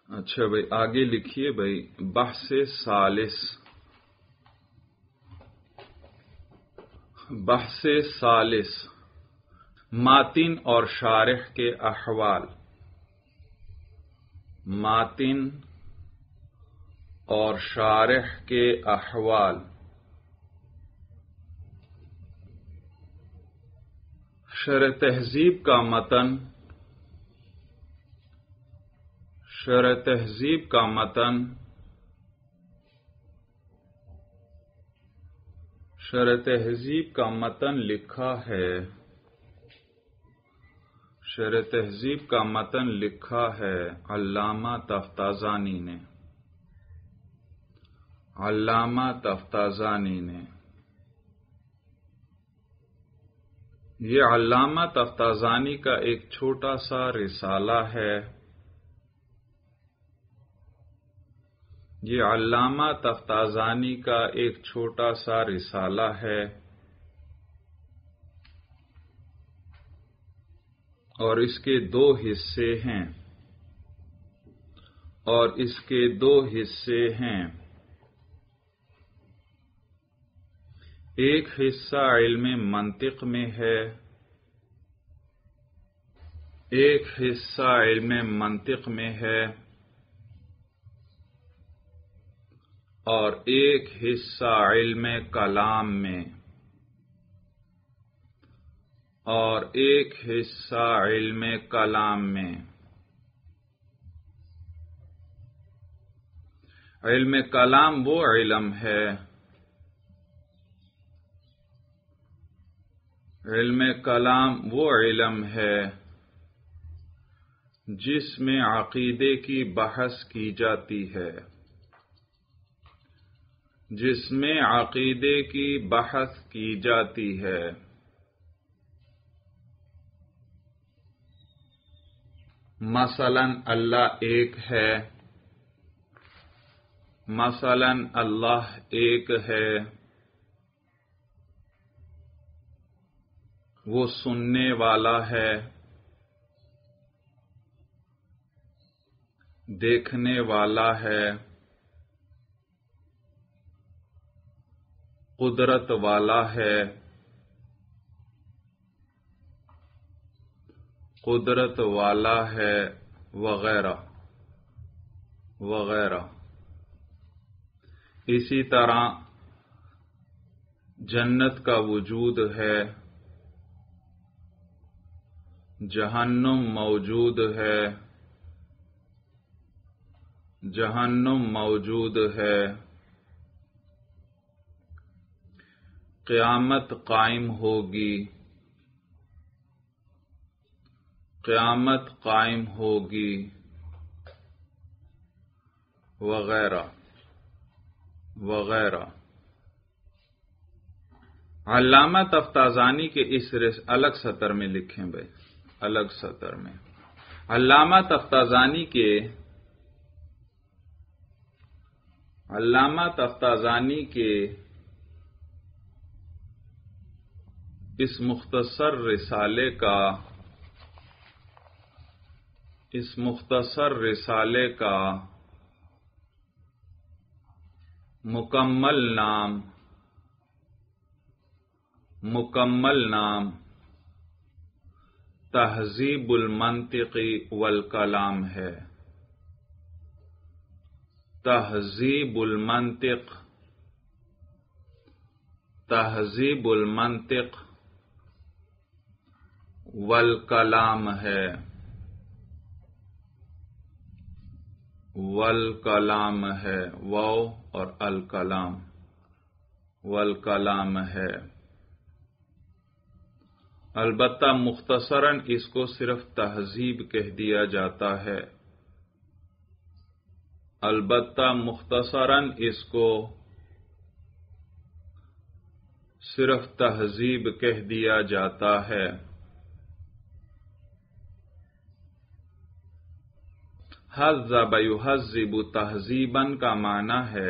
اچھا بھائی آگے لکھیے بھائی بحث ثالث. بحث ثالث ماتن اور شارح کے احوال. ماتن اور شارح کے احوال. شرح تہذیب کا متن. شرح تہذیب کا متن. شرح تہذیب کا متن لکھا ہے. شرح تہذیب کا متن لکھا ہے علامہ تفتازانی نے. علامہ تفتازانی نے. یہ علامہ تفتازانی کا ایک چھوٹا سا رسالہ ہے. یہ علامہ تفتازانی کا ایک چھوٹا سا رسالہ ہے اور اس کے دو حصے ہیں. اور اس کے دو حصے ہیں. ایک حصہ علم منطق میں ہے. ایک حصہ علم منطق میں ہے اور ایک حصہ علم کلام میں. اور ایک حصہ علم کلام میں. علم کلام وہ علم ہے. علم کلام وہ علم ہے جس میں عقیدے کی بحث کی جاتی ہے. جس میں عقیدے کی بحث کی جاتی ہے. مثلا اللہ ایک ہے. مثلا اللہ ایک ہے. وہ سننے والا ہے. دیکھنے والا ہے. قدرت والا ہے. قدرت والا ہے وغیرہ وغیرہ. اسی طرح جنت کا وجود ہے. جہنم موجود ہے. جہنم موجود ہے. قیامت قائم ہوگی. قیامت قائم ہوگی وغیرہ وغیرہ. علامہ تفتازانی کے اس الگ سطر میں لکھیں بھائی. الگ سطر میں علامہ تفتازانی کے اس مختصر رسالے کا مکمل نام تہذیب المنطق والکلام ہے. تہذیب المنطق والکلام ہے. والکلام ہے. واو اور الکلام. والکلام ہے. البتہ مختصراً اس کو صرف تہذیب کہہ دیا جاتا ہے. البتہ مختصراً اس کو صرف تہذیب کہہ دیا جاتا ہے. حذب یہذب تہذیباً کا معنی ہے.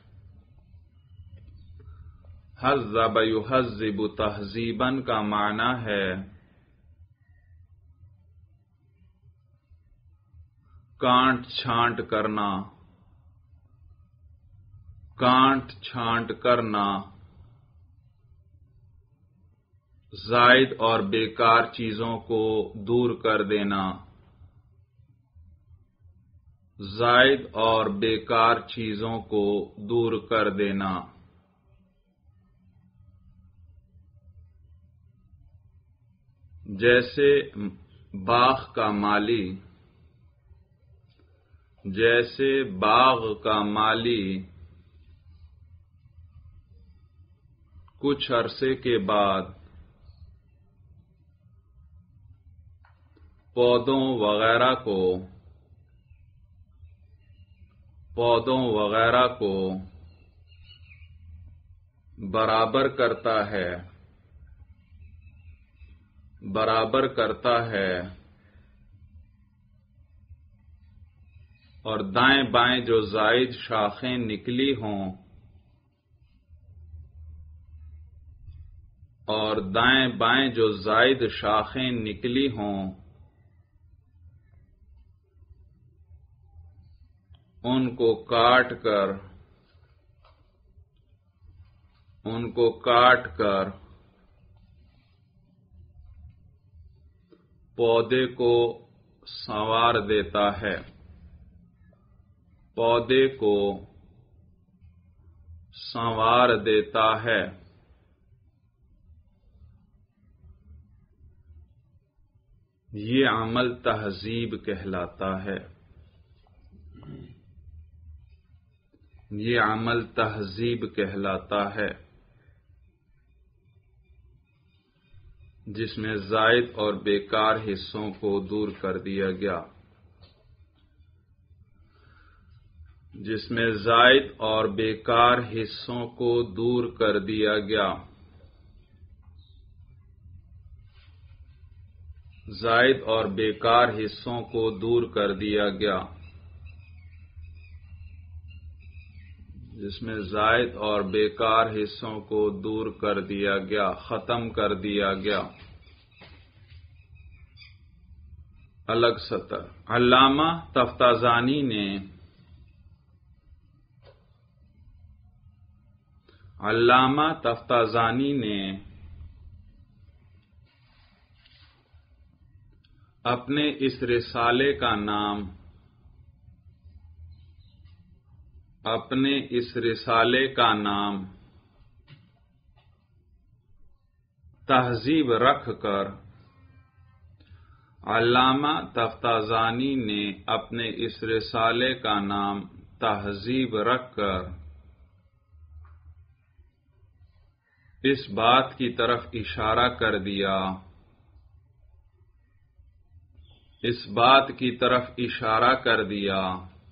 حذب یہذب تہذیباً کا معنی ہے کانٹ چھانٹ کرنا، کانٹ چھانٹ کرنا، زائد اور بیکار چیزوں کو دور کر دینا، زائد اور بیکار چیزوں کو دور کر دینا، جیسے باغ کا مالی، جیسے باغ کا مالی کچھ عرصے کے بعد پودوں وغیرہ کو برابر کرتا ہے اور دائیں بائیں جو زائد شاخیں نکلی ہوں اور دائیں بائیں جو زائد شاخیں نکلی ہوں ان کو کاٹ کر پودے کو سنوار دیتا ہے، پودے کو سنوار دیتا ہے۔ یہ عمل تہذیب کہلاتا ہے، یہ عمل تہذیب کہلاتا ہے، جس میں زائد اور بیکار حصوں کو دور کر دیا گیا، جس میں زائد اور بیکار حصوں کو دور کر دیا گیا، زائد اور بیکار حصوں کو دور کر دیا گیا، جس میں زائد اور بیکار حصوں کو دور کر دیا گیا، ختم کر دیا گیا۔ الگ سطر۔ علامہ تفتازانی نے اپنے اس رسالے کا نام تہذیب رکھ کر، علامہ تفتازانی نے اپنے اس رسالے کا نام تہذیب رکھ کر اس بات کی طرف اشارہ کر دیا، اس بات کی طرف اشارہ کر دیا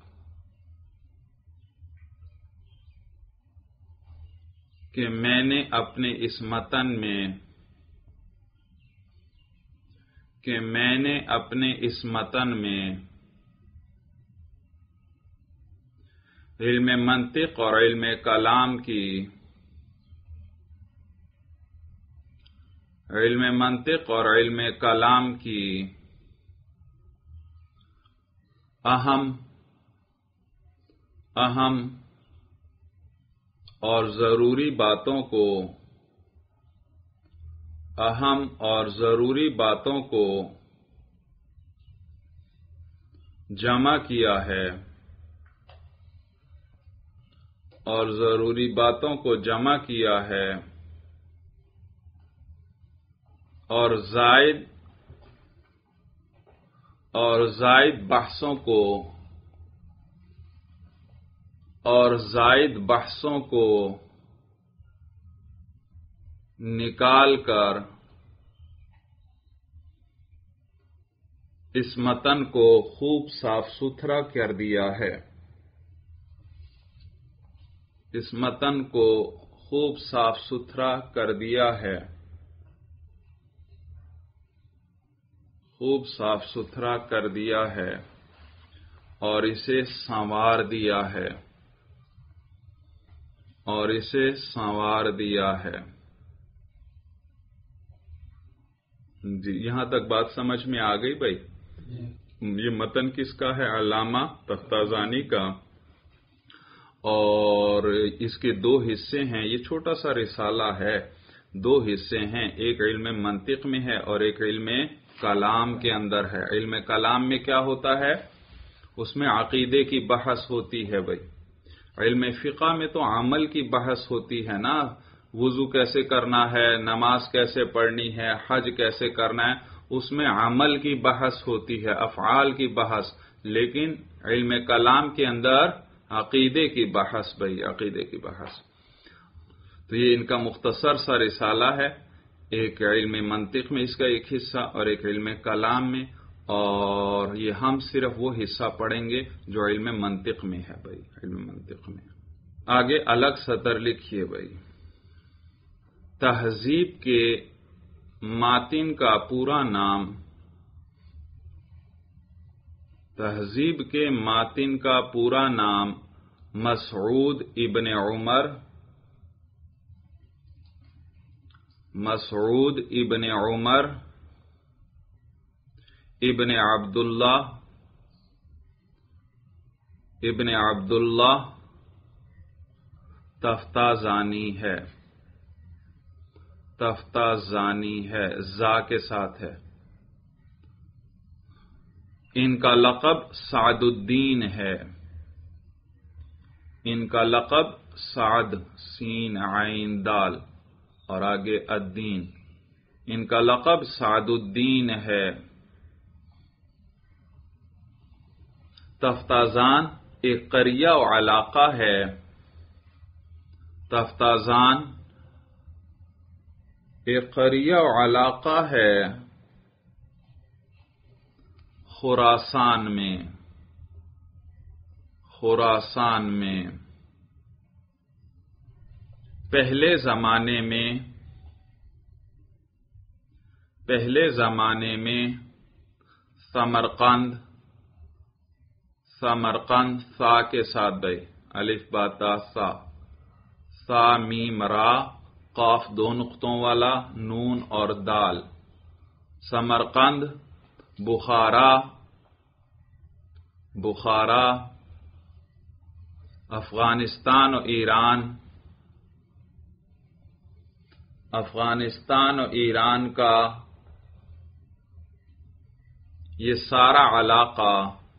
کہ میں نے اپنے اس متن میں علم منطق اور علم کلام کی اہم اور ضروری باتوں کو جمع کیا ہے، اور زائد بحثوں کو نکال کر اس متن کو خوب صاف ستھرا کر دیا ہے، اس متن کو خوب صاف ستھرا کر دیا ہے، خوب صاف ستھرا کر دیا ہے اور اسے سنوار دیا ہے، جی یہاں تک بات سمجھ میں آ گئی بھائی؟ یہ متن کس کا ہے؟ علامہ تفتازانی کا، اور اس کے دو حصے ہیں. یہ چھوٹا سا رسالہ ہے، دو حصے ہیں، ایک علم منطق میں ہے اور ایک علم کلام کے اندر ہے. علم کلام میں کیا ہوتا ہے؟ اس میں عقیدے کی بحث ہوتی ہے بھائی. علم فقہ میں تو عمل کی بحث ہوتی ہے نا، وضو کیسے کرنا ہے، نماز کیسے پڑھنی ہے، حج کیسے کرنا ہے، اس میں عمل کی بحث ہوتی ہے، افعال کی بحث. لیکن علم کلام کے اندر عقیدے کی بحث بھائی، عقیدے کی بحث. تو یہ ان کا مختصر سا رسالہ ہے، ایک علم منطق میں اس کا ایک حصہ اور ایک علم کلام میں، اور یہ ہم صرف وہ حصہ پڑھیں گے جو علم منطق میں ہے بھائی، علم منطق میں. آگے الگ سطر لکھیے بھائی. تہذیب کے ماتن کا پورا نام، تہذیب کے ماتن کا پورا نام مسعود ابن عمر، مسعود ابن عمر ابن عبداللہ ابن عبداللہ تفتازانی ہے، تفتازانی ہے، زا کے ساتھ ہے. ان کا لقب سعد الدین ہے، ان کا لقب سعد، سین عین دال اور آگے الدین، ان کا لقب سعد الدین ہے. تفتازان ایک قریہ و علاقہ ہے، تفتازان ایک قریہ و علاقہ ہے خراسان میں، خراسان میں. پہلے زمانے میں سمرقند، سمرقند سا کے ساتھ بھائی، الف با تا سا، سا میم را قاف دو نقطوں والا، نون اور دال. سمرقند. بخارا، بخارا. افغانستان و ایران، افغانستان و ایران کا یہ سارا علاقہ،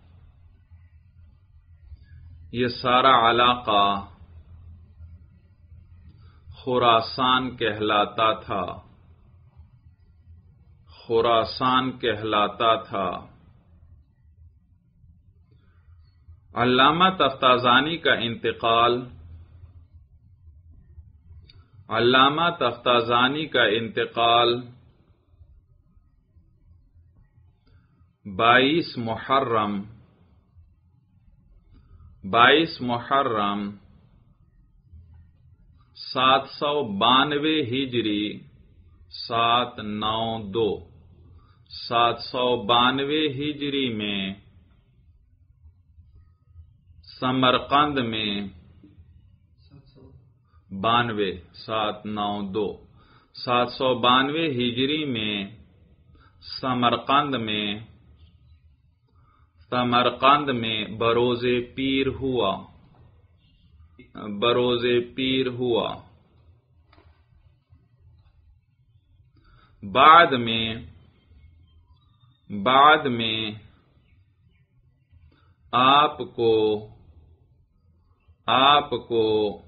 یہ سارا علاقہ خراسان کہلاتا تھا، خراسان کہلاتا تھا. علامہ تفتازانی کا انتقال، علامہ تفتازانی کا انتقال 22 محرم، 22 محرم 792 ہجری، 792 792 ہجری میں سمرقند میں، 92 792 792 ہجری میں سمرقند میں بروز پیر ہوا، بروز پیر ہوا. بعد میں آپ کو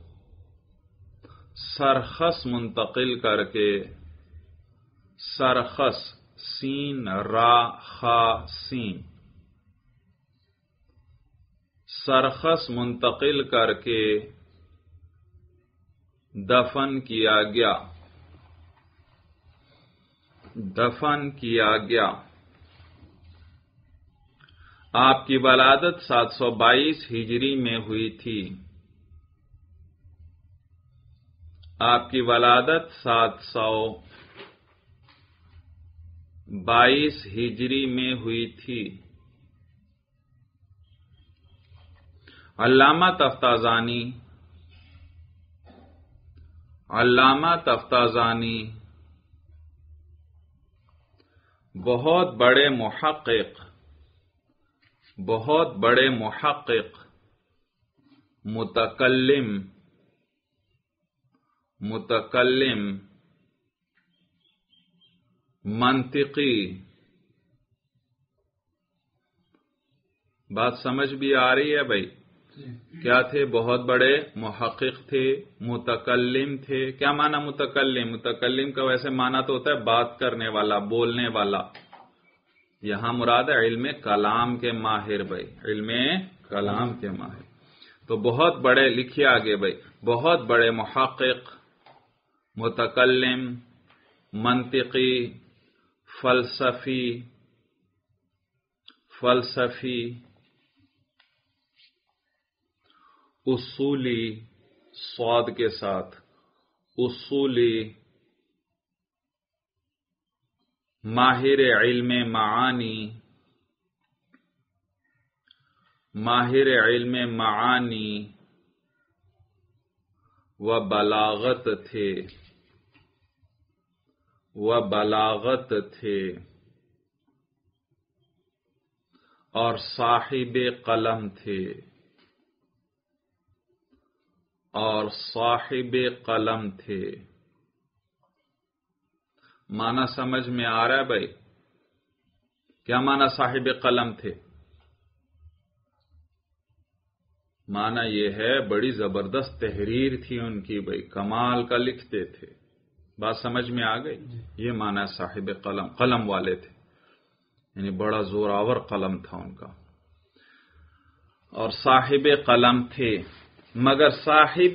سرخس منتقل کر کے، سرخس سین را خا سین، سرخس منتقل کر کے دفن کیا گیا، دفن کیا گیا. آپ کی ولادت 722 ہجری میں ہوئی تھی، آپ کی ولادت 722 ہجری میں ہوئی تھی. علامہ تفتازانی، علامہ تفتازانی بہت بڑے محقق، بہت بڑے محقق، متکلم، منطقی. بات سمجھ بھی آ رہی ہے بھائی؟ کیا تھے؟ بہت بڑے محقق تھے، متکلم تھے. کیا معنی متکلم؟ متکلم کا ویسے معنی تو ہوتا ہے بات کرنے والا، بولنے والا. یہاں مراد ہے علم کلام کے ماہر بھائی، علم کلام کے ماہر. تو بہت بڑے، لکھیے آگے بھائی، بہت بڑے محقق، متکلم، منطقی، فلسفی، اصولی، صاد کے ساتھ، اصولی، ماہر علم معانی و بلاغت تھے اور صاحب قلم تھے. معنی سمجھ میں آ رہا ہے بھائی؟ کیا معنی صاحب قلم تھے؟ معنی یہ ہے بڑی زبردست تحریر تھی ان کی بھائی، کمال کا لکھتے تھے. بات سمجھ میں آ گئی؟ یہ معنی صاحب قلم، قلم والے تھے، یعنی بڑا زوراور قلم تھا ان کا. اور صاحب قلم تھے مگر صاحب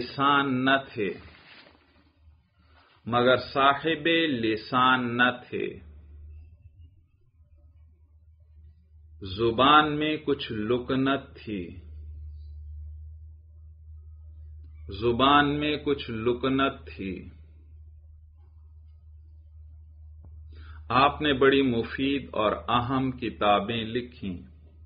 لسان نہ تھے. زبان میں کچھ لکنت تھی. آپ نے بڑی مفید اور اہم کتابیں لکھی.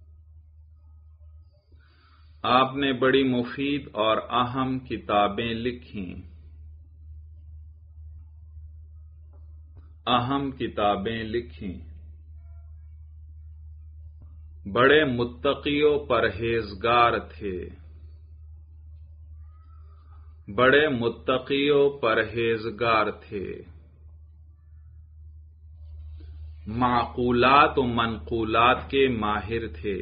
بڑے متقی و پرہیزگار تھے. معقولات و منقولات کے ماہر تھے.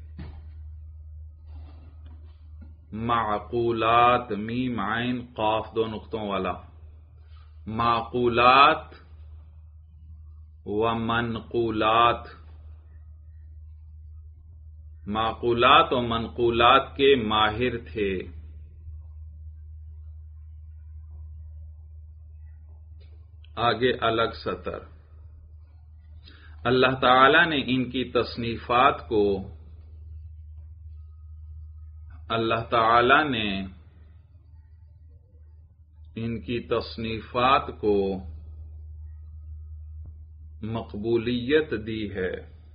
معقولات، میم عین قاف دو نقطوں والا، معقولات و منقولات کے ماہر تھے. آگے الگ سطر. اللہ تعالی نے ان کی تصنیفات کو مقبولیت دی ہے.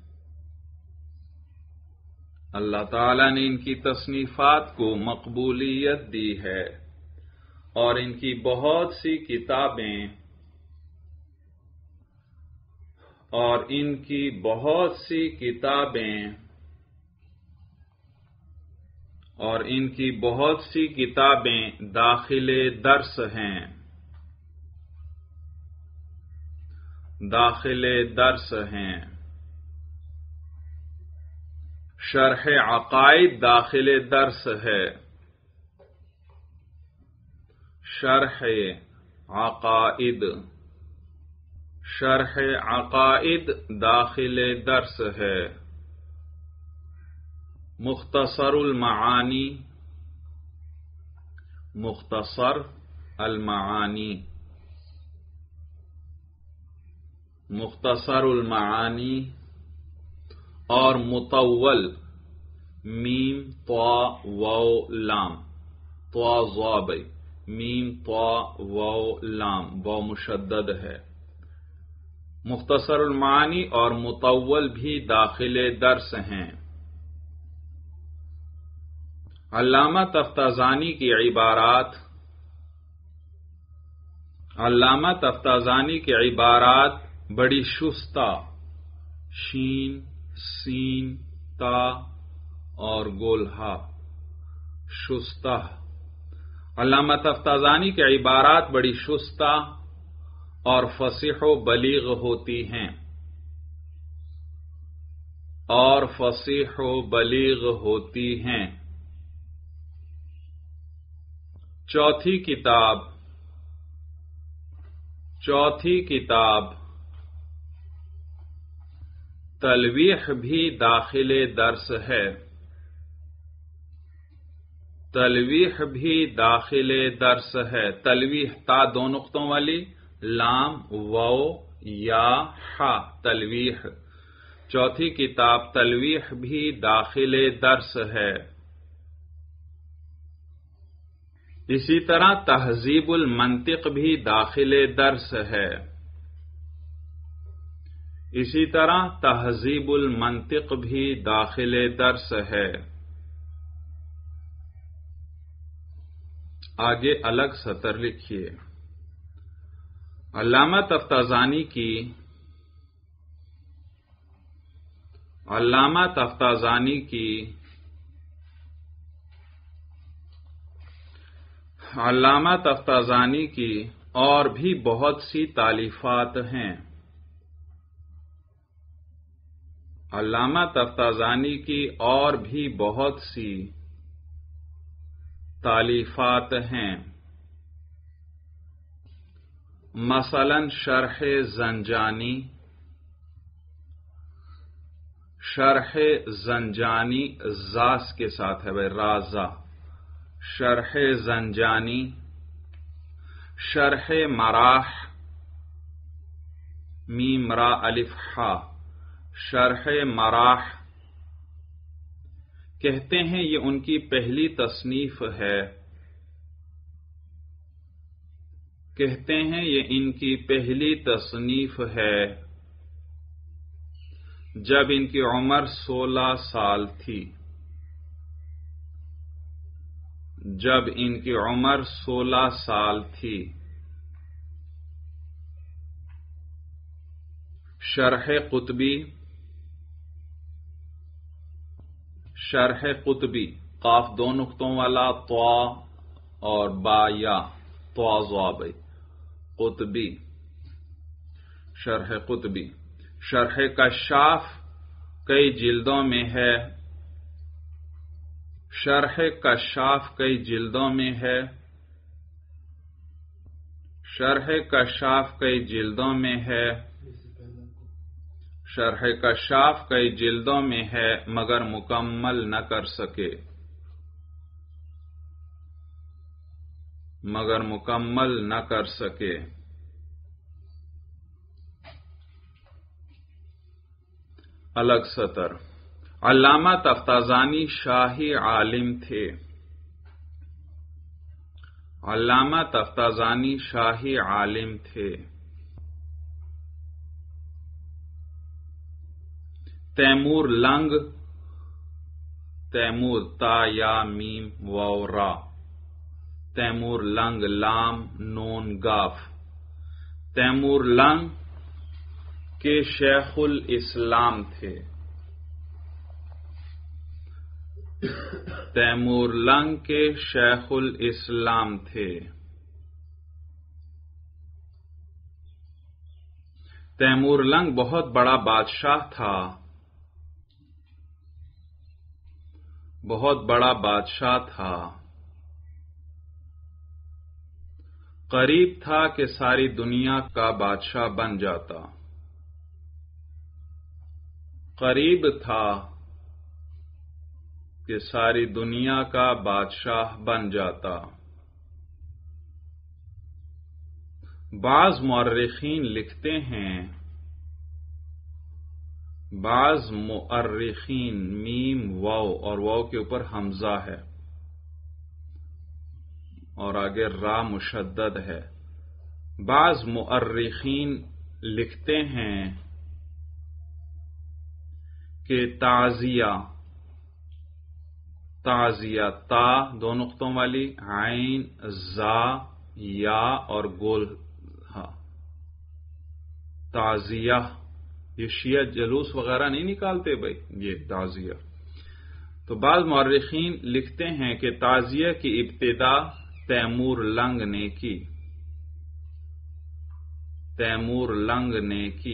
اللہ تعالی نے ان کی تصنیفات کو مقبولیت دی ہے اور ان کی بہت سی کتابیں داخل درس ہیں. شرح عقائد داخل درس ہے. شرح عقائد داخل درس ہے. مختصر المعانی اور مطول، میم طا واو لام، طا ظا بھائی، میم طا واو لام، واو مشدد ہے. مختصر المعانی اور مطول بھی داخل درس ہیں. علامہ تفتازانی کی عبارات بڑی شستہ، شین سین تا اور گول ہا، شستہ۔ علامہ تفتازانی کے عبارات بڑی شستہ اور فصیح و بلیغ ہوتی ہیں، اور فصیح و بلیغ ہوتی ہیں۔ چوتھی کتاب تلویح بھی داخل درس ہے، تلویح بھی داخل درس ہے۔ تلویح تا دو نقطوں والی، لام واو یا ہا، تلویح۔ چوتھی کتاب تلویح بھی داخل درس ہے۔ اسی طرح تہذیب المنطق بھی داخل درس ہے، اسی طرح تہذیب المنطق بھی داخل درس ہے۔ آگے الگ سطر لکھیے۔ علامہ تفتازانی کی اور بھی بہت سی تالیفات ہیں، علامہ تفتازانی کی اور بھی بہت سی تالیفات ہیں، مثلا شرح زنجانی زاس کے ساتھ ہے بھائی، رازا، شرح زنجانی، شرح مراح، میم را الف ہا، شرح مراح۔ کہتے ہیں یہ ان کی پہلی تصنیف ہے، کہتے ہیں یہ ان کی پہلی تصنیف ہے، جب ان کی عمر 16 سال تھی، جب ان کی عمر 16 سال تھی۔ شرح قطبی، قاف دو نقطوں والا، طا اور با یا، طا ضابع، قطبی، شرح قطبی۔ شرح کشاف کئی جلدوں میں ہے، شرح کشاف کئی جلدوں میں ہے، شرح کشاف کئی جلدوں میں ہے، شرح کشاف کئی جلدوں میں ہے مگر مکمل نہ کر سکے، مگر مکمل نہ کر سکے۔ الگ سطر۔ علامہ تفتازانی شاہی عالم تھے، علامہ تفتازانی شاہی عالم تھے۔ تیمور لنگ، تیمور تا یا میم واو را، تیمور لنگ لام نون گاف، تیمور لنگ کے شیخ الاسلام تھے، تیمور لنگ کے شیخ الاسلام تھے۔ تیمور لنگ بہت بڑا بادشاہ تھا، بہت بڑا بادشاہ تھا، قریب تھا کہ ساری دنیا کا بادشاہ بن جاتا، قریب تھا کہ ساری دنیا کا بادشاہ بن جاتا۔ بعض مورخین لکھتے ہیں، بعض مؤرخین، میم واو اور واو کے اوپر حمزہ ہے اور آگے را مشدد ہے، بعض مؤرخین لکھتے ہیں کہ تعزیہ تا دو نقطوں والی، عین زا یا اور گول ہا، تعزیہ، یہ شیعہ جلوس وغیرہ نہیں نکالتے بھائی، یہ تعزیہ۔ تو بعض مورخین لکھتے ہیں کہ تعزیہ کی ابتدا تیمور لنگ نے کی، تیمور لنگ نے کی۔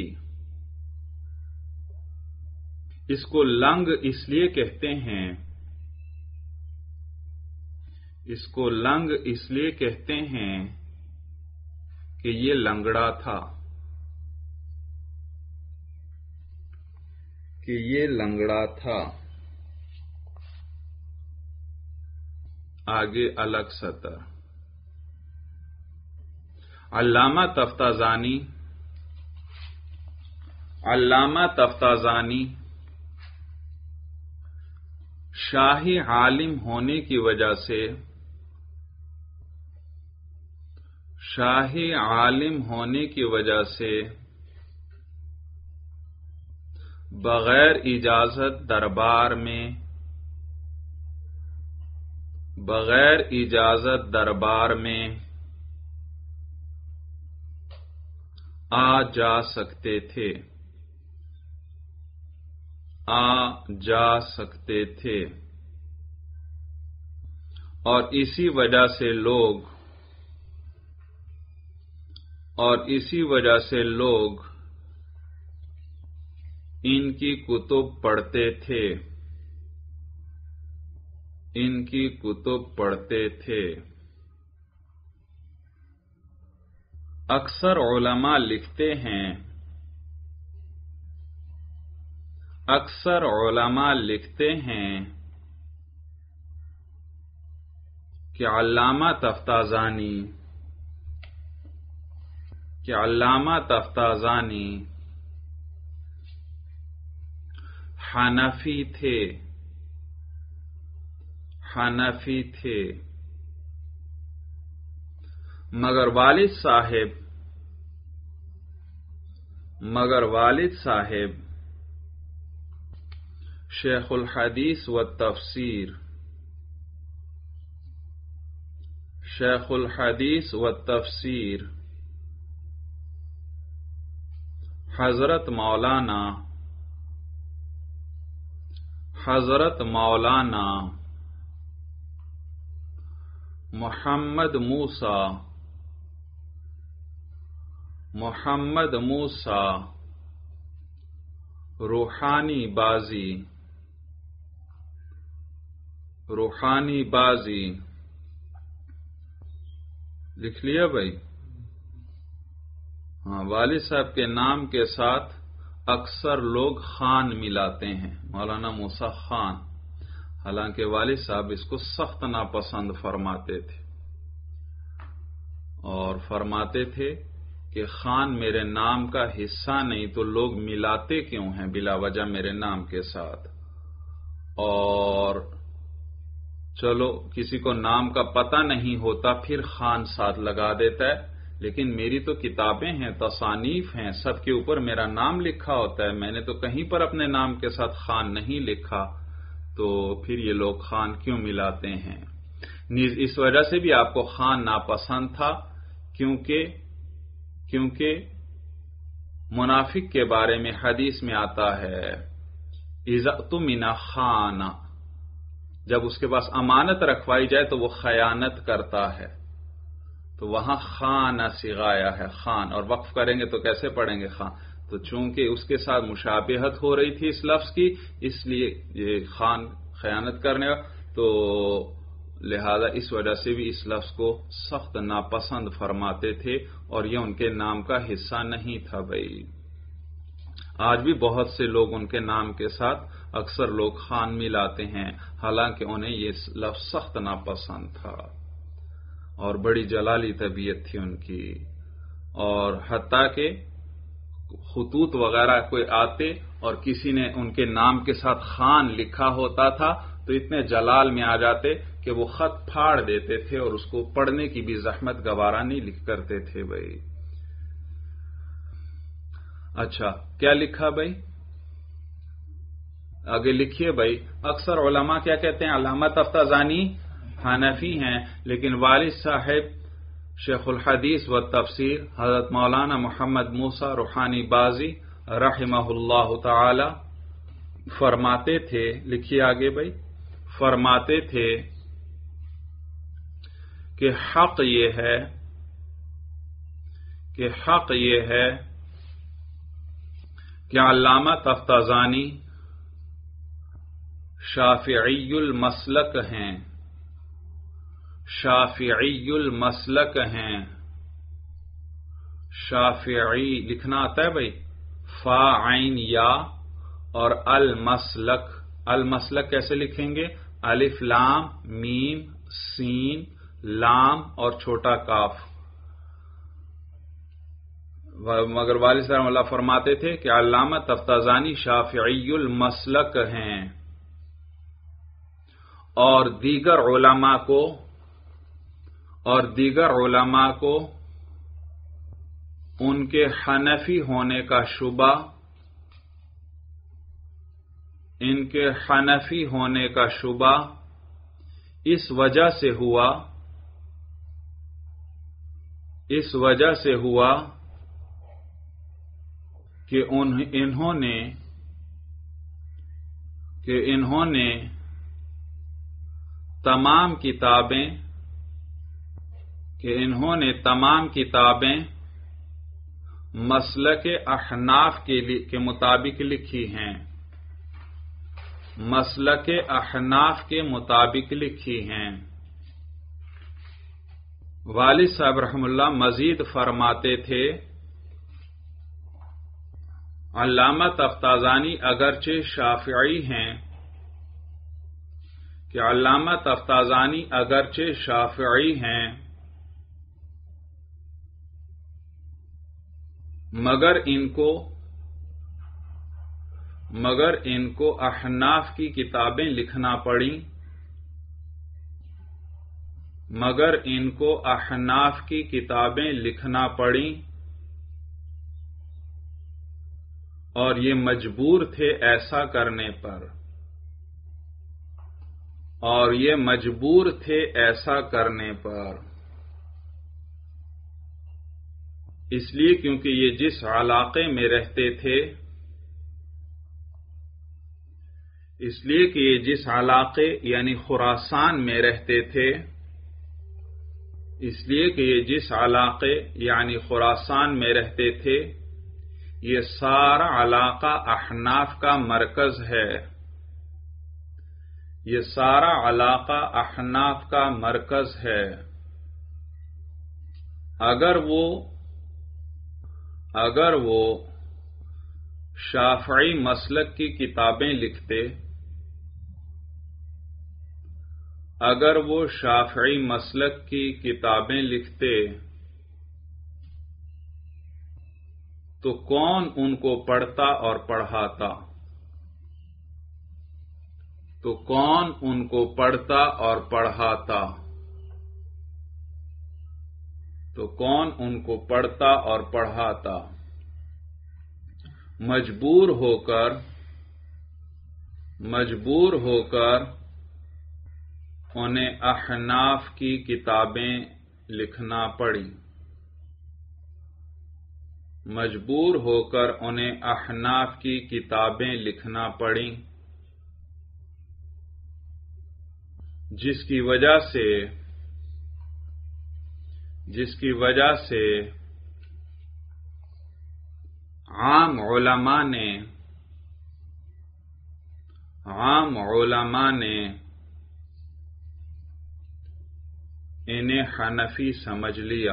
اس کو لنگ اس لیے کہتے ہیں، اس کو لنگ اس لیے کہتے ہیں کہ یہ لنگڑا تھا، کہ یہ لنگڑا تھا۔ آگے الگ سطر۔ علامہ تفتازانی، علامہ تفتازانی شاہی عالم ہونے کی وجہ سے، شاہی عالم ہونے کی وجہ سے بغیر اجازت دربار میں، بغیر اجازت دربار میں آ جا سکتے تھے، آ جا سکتے تھے، اور اسی وجہ سے لوگ، اور اسی وجہ سے لوگ ان کی کتب پڑھتے تھے، ان کی کتب پڑھتے تھے۔ اکثر علماء لکھتے ہیں، اکثر علماء لکھتے ہیں کہ علامہ تفتازانی، کہ علامہ تفتازانی حنفی تھے، حنفی تھے، مگر والد صاحب شیخ الحدیث والتفسیر، شیخ الحدیث والتفسیر حضرت مولانا محمد موسیٰ روحانی بازی لکھ لیا بھائی؟ ہاں، والد صاحب کے نام کے ساتھ اکثر لوگ خان ملاتے ہیں، مولانا موسیٰ خان، حالانکہ والد صاحب اس کو سخت ناپسند فرماتے تھے، اور فرماتے تھے کہ خان میرے نام کا حصہ نہیں تو لوگ ملاتے کیوں ہیں بلا وجہ میرے نام کے ساتھ؟ اور چلو کسی کو نام کا پتہ نہیں ہوتا پھر خان ساتھ لگا دیتا ہے، لیکن میری تو کتابیں ہیں، تصانیف ہیں، سب کے اوپر میرا نام لکھا ہوتا ہے، میں نے تو کہیں پر اپنے نام کے ساتھ خان نہیں لکھا، تو پھر یہ لوگ خان کیوں ملاتے ہیں؟ اس وجہ سے بھی آپ کو خان ناپسند تھا، کیونکہ منافق کے بارے میں حدیث میں آتا ہے اذا اؤتمن خان، جب اس کے پاس امانت رکھوائی جائے تو وہ خیانت کرتا ہے، تو وہاں خان صیغہ ہے، خان، اور وقف کریں گے تو کیسے پڑھیں گے خان؟ تو چونکہ اس کے ساتھ مشابہت ہو رہی تھی اس لفظ کی، اس لیے یہ خان خیانت کرنے، تو لہذا اس وجہ سے بھی اس لفظ کو سخت ناپسند فرماتے تھے، اور یہ ان کے نام کا حصہ نہیں تھا بھائی۔ آج بھی بہت سے لوگ ان کے نام کے ساتھ اکثر لوگ خان ملاتے ہیں، حالانکہ انہیں یہ لفظ سخت ناپسند تھا، اور بڑی جلالی طبیعت تھی ان کی، اور حتیٰ کہ خطوط وغیرہ کوئی آتے اور کسی نے ان کے نام کے ساتھ خان لکھا ہوتا تھا تو اتنے جلال میں آ جاتے کہ وہ خط پھاڑ دیتے تھے، اور اس کو پڑھنے کی بھی زحمت گوارا نہیں لکھ کرتے تھے بھائی۔ اچھا، کیا لکھا بھائی؟ آگے لکھیے بھائی۔ اکثر علماء کیا کہتے ہیں؟ علامہ تفتازانی حنفی ہیں، لیکن والد صاحب شیخ الحدیث والتفسیر حضرت مولانا محمد موسیٰ روحانی بازی رحمہ اللہ تعالی فرماتے تھے، لکھیے آگے بھائی، فرماتے تھے کہ حق یہ ہے کہ علامہ تفتازانی شافعی المسلک ہیں، شافعی لکھنا آتا ہے بھائی، فا عین یا، اور المسلک کیسے لکھیں گے؟ الف لام میم سین لام اور چھوٹا کاف۔ مگر والد صاحب اللہ فرماتے تھے کہ علامہ تفتازانی شافعی المسلک ہیں، اور دیگر علماء کو ان کے حنفی ہونے کا شبہ اس وجہ سے ہوا کہ انہوں نے تمام کتابیں مسلک احناف کے مطابق لکھی ہیں، والد صاحب رحم اللہ مزید فرماتے تھے علامہ تفتازانی اگرچہ شافعی ہیں مگر ان کو احناف کی کتابیں لکھنا پڑیں، اور یہ مجبور تھے ایسا کرنے پر، اس لیے کیونکہ یہ جس علاقے میں رہتے تھے، یعنی خراسان میں رہتے تھے، یہ سارا علاقہ احناف کا مرکز ہے، اگر وہ شافعی مسلک کی کتابیں لکھتے تو کون ان کو پڑھتا اور پڑھاتا؟ مجبور ہو کر انہیں احناف کی کتابیں لکھنا پڑیں، جس کی وجہ سے عام علماء نے انہیں حنفی سمجھ لیا،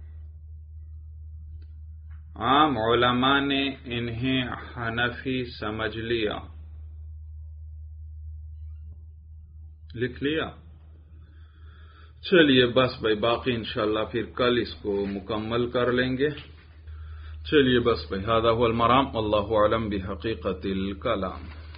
لکھ لیا۔ چلیے بس بھائی، باقی انشاءاللہ پھر کل اس کو مکمل کر لیں گے۔ چلیے بس بھائی، ھذا ھو المرام، واللہ اعلم بحقیقت الکلام۔